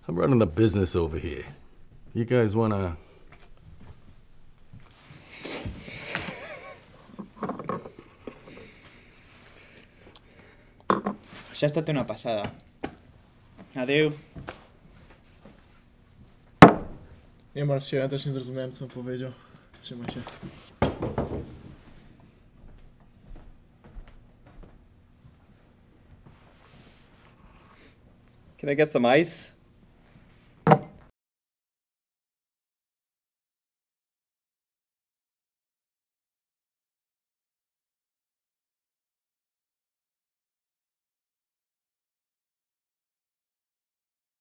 I'm running a business over here. You guys wanna... Això ha estat una passada. Adéu. Nie martw się, ja też nie zrozumiałem, co on powiedział. Trzymaj się. Can I get some ice?